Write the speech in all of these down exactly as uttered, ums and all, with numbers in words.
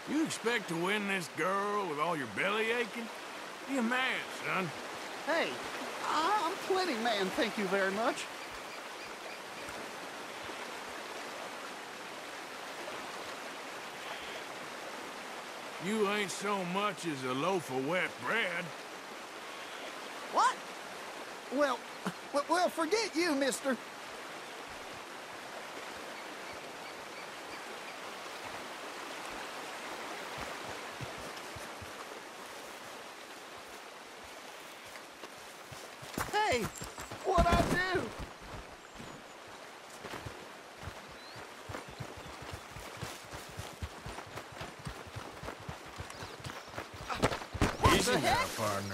You expect to win this girl with all your belly aching? Be a man, son. Hey, I'm plenty man, thank you very much. You ain't so much as a loaf of wet bread. What? Well, well, forget you, mister. Hey, what'd I do? What Easy the now, heck? partner.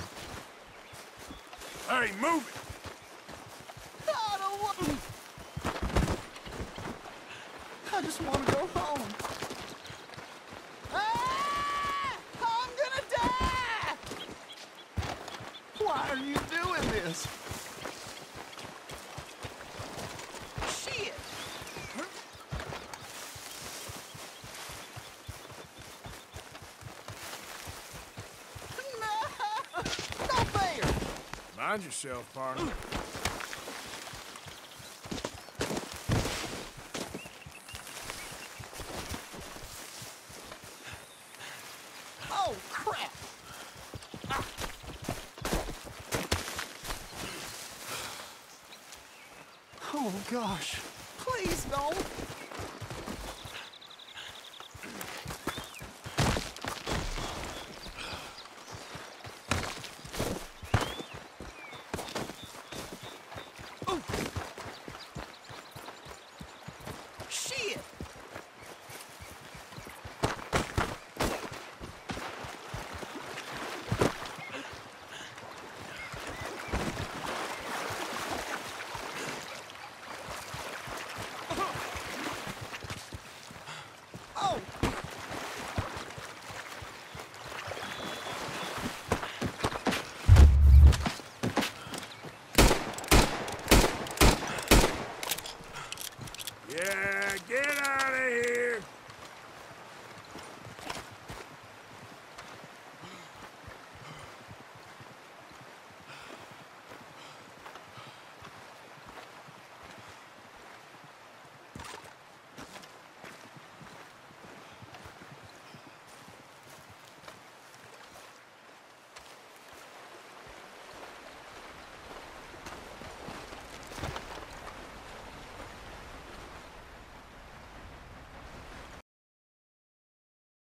Hey, move it! I don't want... I just want to go home. Ah! I'm gonna die! Why are you doing this? Shit! No! No fair! Mind yourself, partner. Oh, crap! Oh, gosh. Please don't.